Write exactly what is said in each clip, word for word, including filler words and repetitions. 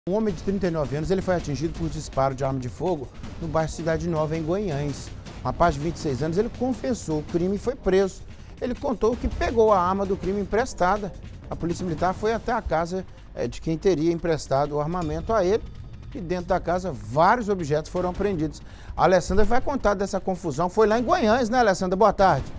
Um homem de trinta e nove anos ele foi atingido por disparo de arma de fogo no bairro Cidade Nova, em Guanhães. Um rapaz de vinte e seis anos ele confessou o crime e foi preso. Ele contou que pegou a arma do crime emprestada. A polícia militar foi até a casa de quem teria emprestado o armamento a ele e dentro da casa vários objetos foram apreendidos. A Alessandra vai contar dessa confusão. Foi lá em Guanhães, né, Alessandra? Boa tarde.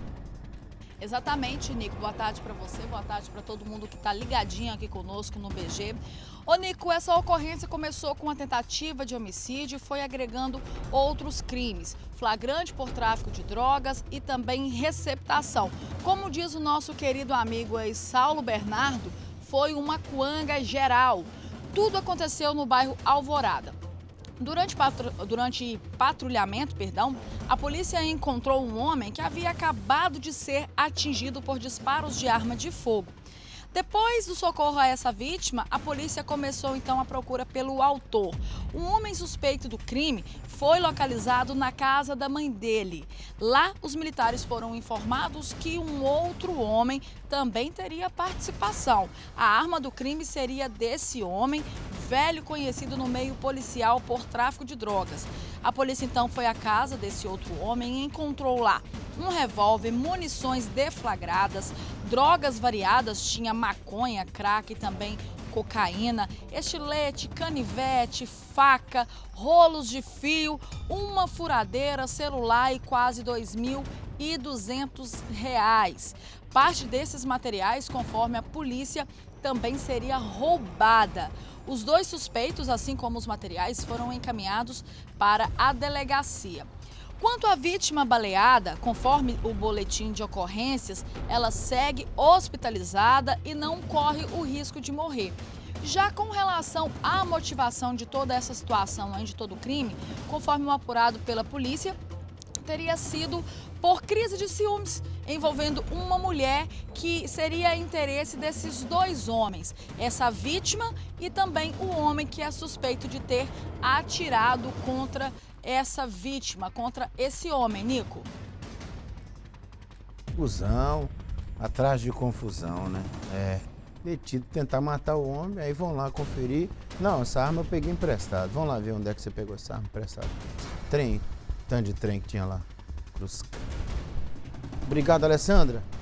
Exatamente, Nico. Boa tarde para você, boa tarde para todo mundo que está ligadinho aqui conosco no B G. Ô, Nico, essa ocorrência começou com uma tentativa de homicídio e foi agregando outros crimes. Flagrante por tráfico de drogas e também receptação. Como diz o nosso querido amigo aí, Saulo Bernardo, foi uma cuanga geral. Tudo aconteceu no bairro Alvorada. Durante, patru... Durante patrulhamento, perdão, a polícia encontrou um homem que havia acabado de ser atingido por disparos de arma de fogo. Depois do socorro a essa vítima, a polícia começou então a procura pelo autor. Um homem suspeito do crime foi localizado na casa da mãe dele. Lá, os militares foram informados que um outro homem também teria participação. A arma do crime seria desse homem, velho conhecido no meio policial por tráfico de drogas. A polícia então foi à casa desse outro homem e encontrou lá um revólver, munições deflagradas, drogas variadas, tinha maconha, crack e também cocaína, estilete, canivete, faca, rolos de fio, uma furadeira, celular e quase dois mil e duzentos reais. Parte desses materiais, conforme a polícia, também seria roubada. Os dois suspeitos, assim como os materiais, foram encaminhados para a delegacia. Quanto à vítima baleada, conforme o boletim de ocorrências, ela segue hospitalizada e não corre o risco de morrer. Já com relação à motivação de toda essa situação, de todo o crime, conforme o apurado pela polícia, teria sido por crise de ciúmes, envolvendo uma mulher que seria interesse desses dois homens, essa vítima e também o homem que é suspeito de ter atirado contra essa vítima, contra esse homem, Nico. Confusão, atrás de confusão, né? É, detido, tentar matar o homem, aí vão lá conferir. Não, essa arma eu peguei emprestado. Vamos lá ver onde é que você pegou essa arma emprestada. Trem, tanto de trem que tinha lá. Cruz. Obrigado, Alessandra.